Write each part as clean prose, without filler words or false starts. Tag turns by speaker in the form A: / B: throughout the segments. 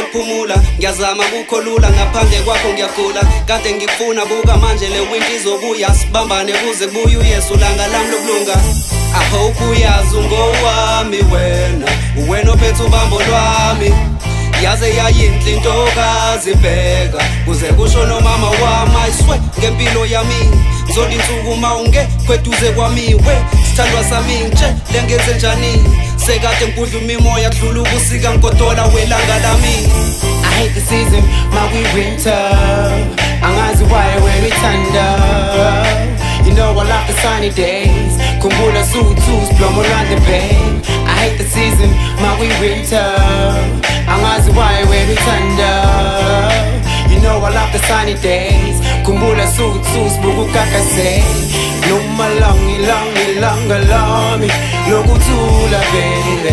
A: kuphumula ngiyazama ukukholula ngaphandle kwakho ngiyagula kade ngikufuna buka manje le winter izobuya sibambane kuze kubuye uyesu langa lami lokulunga I hope uyazi ungowami wena ophethe ubambo lwami yaze yayinhle intokazi bheka kuze kusho nomama wami I swear ngempilo yami ngizola insuku uma ungekweduze kwami sithandwa sami nje lengenze njani sekade ngikudla imimoya kudlula ubusika ngigodola welanga lami
B: I hate the season, my winter angazi why when we thunder. You know I love the sunny days. Kumbula suits blow around the bay. I hate the season, my winter angazi why when we thunder. You know I love the sunny days. Kumbula suits bukukaka say Nomalanga lami lokutula baby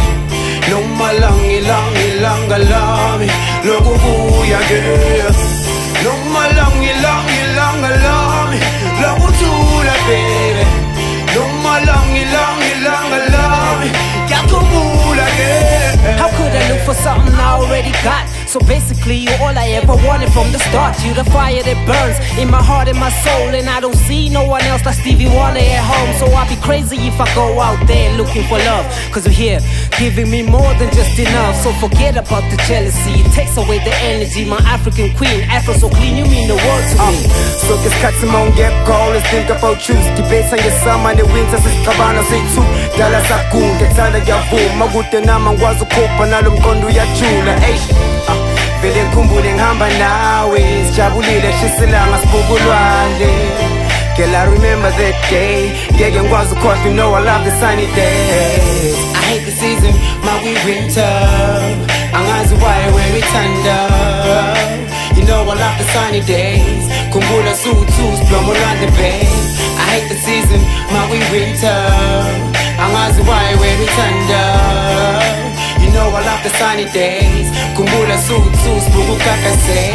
B: Nomalanga lami lokubuya girl Nomalanga lami lokutula baby Nomalanga lami yakubula girl.
C: How could I look for something I already got? So basically you're all I ever wanted from the start. You the fire that burns in my heart and my soul, and I don't see no one else like Stevie Wonder at home. So I'll be crazy if I go out there looking for love, cause you're here giving me more than just enough. So forget about the jealousy, it takes away the energy. My African queen, Afro so clean, you mean the world to me.
B: So this cut some on get call, let's think about truth. Debates on your summer and the winter, since Kabana say two Dala Sakun, get out of your boom. Magutana Mangwazo Kopa, Nalum Kondu Yachula, vele ngikhumbule ngihamba nawe sijabulile shisilanga sibugulwane. Girl, I remember that day. Ngeke ngikwazi ukhohlwa, you know I love the sunny days. I hate the season, my winter angazi why when we thunder. You know I love the sunny days. Kumbula suits blow around the bay. I hate the season, my winter angazi why when we thunder. You know I love the sunny days. Kumbula suits bukukaka say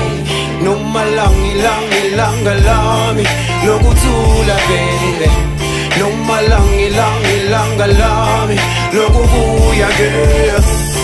B: Nomalanga lami lokutula baby Nomalanga lami lokubuya girl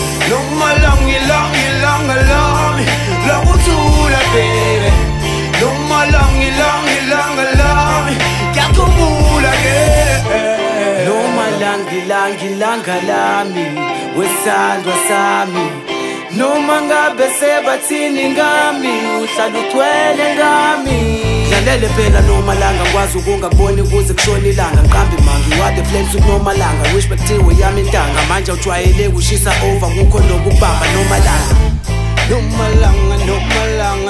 B: Nomalanga lami lokutula baby Nomalanga lami yakubula girl
C: Nomalanga lami wesandwa sami noma ngabe sebathini ngami uhlala uthwele ngami dlalele phela Nomalanga ngikwazi ukungaboni kuze kushona ilanga ngiqambe mangi what the flames uNomalanga wish bekuthiwe yami intanga manje ujwayele kushisa over kukho lokubamba Nomalanga